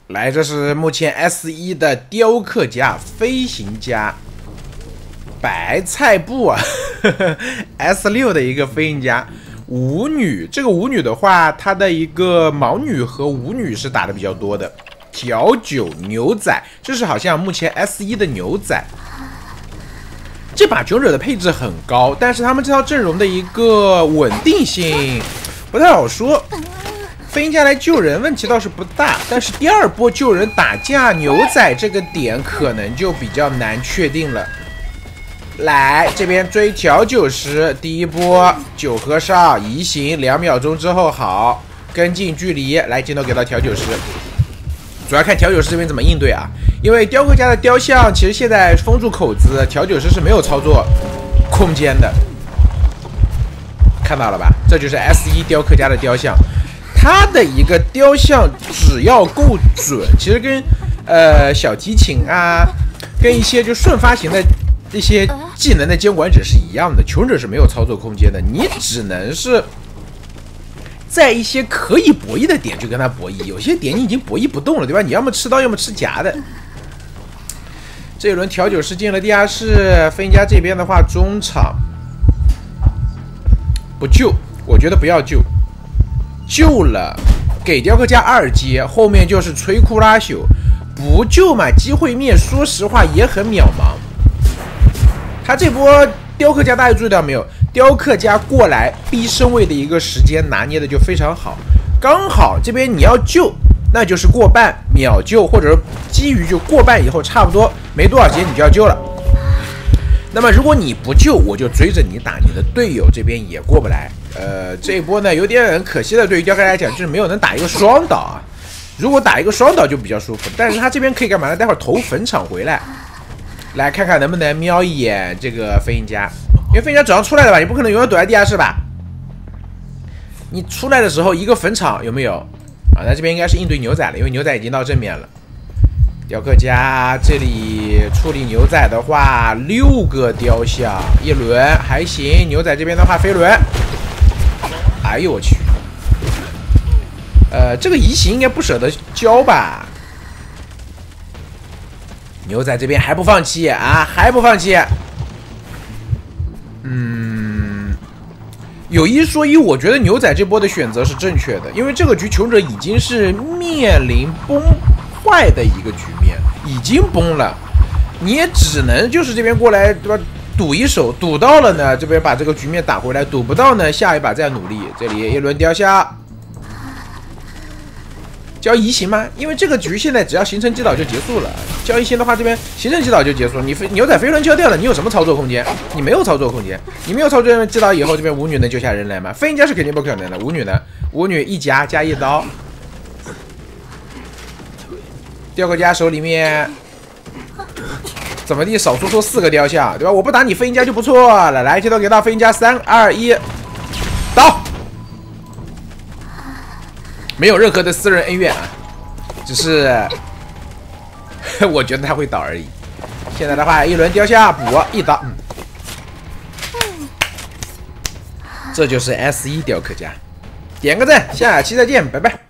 来，这是目前 S1的雕刻家、飞行家白菜布啊，S6的一个飞行家。舞女，这个舞女的话，她的一个毛女和舞女是打的比较多的。调酒牛仔，这是好像目前 S1的牛仔。这把囧者的配置很高，但是他们这套阵容的一个稳定性不太好说。飞行家来救人问题倒是不大，但是第二波救人打架牛仔这个点可能就比较难确定了。来这边追调酒师，第一波酒和尚移形2秒钟之后好跟进距离，来镜头给到调酒师，主要看调酒师这边怎么应对啊。因为雕刻家的雕像其实现在封住口子，调酒师是没有操作空间的，看到了吧？这就是 S1雕刻家的雕像，他的一个雕像只要够准，其实跟小提琴啊，跟一些就瞬发型的这些技能的监管者是一样的，穷者是没有操作空间的，你只能是在一些可以博弈的点去跟他博弈，有些点你已经博弈不动了，对吧？你要么吃刀，要么吃夹的。这一轮调酒师进了地下室，飞行家这边的话，中场不救，我觉得不要救，救了给雕刻家2阶，后面就是摧枯拉朽，不救嘛，机会面说实话也很渺茫。他这波雕刻家大家注意到没有？雕刻家过来逼身位的一个时间拿捏的就非常好，刚好这边你要救，那就是过半秒救，或者是基于就过半以后差不多没多少节你就要救了。那么如果你不救，我就追着你打，你的队友这边也过不来。这一波呢有点可惜的，对于雕刻家来讲就是没有能打一个双倒啊。如果打一个双倒就比较舒服，但是他这边可以干嘛呢？待会儿投坟场回来。来看看能不能瞄一眼这个飞行家，因为飞行家只要出来了吧，你不可能永远躲在地下室吧？你出来的时候一个坟场有没有啊？那这边应该是应对牛仔了，因为牛仔已经到正面了。雕刻家这里处理牛仔的话，6个雕像，一轮还行。牛仔这边的话，飞轮，哎呦我去，这个移形应该不舍得交吧？牛仔这边还不放弃啊，还不放弃。有一说一，我觉得牛仔这波的选择是正确的，因为这个局穷者已经是面临崩坏的一个局面，已经崩了，你也只能就是这边过来，对吧？赌一手，赌到了呢，这边把这个局面打回来；赌不到呢，下一把再努力。这里一轮雕像。交移形吗？因为这个局现在只要形成击倒就结束了。交移形的话，这边形成击倒就结束了。你牛仔飞轮交掉了，你有什么操作空间？你没有操作空间，你没有操作击倒以后，这边舞女能救下人来吗？飞行家是肯定不可能的。舞女呢？舞女一夹加一刀。雕刻家手里面怎么地少出4个雕像，对吧？我不打你飞行家就不错了。来，接头给到飞行家，3、2、1，刀。没有任何的私人恩怨啊，只是我觉得他会倒而已。现在的话，一轮雕像补一刀，这就是 S1雕刻家。点个赞，下期再见，拜拜。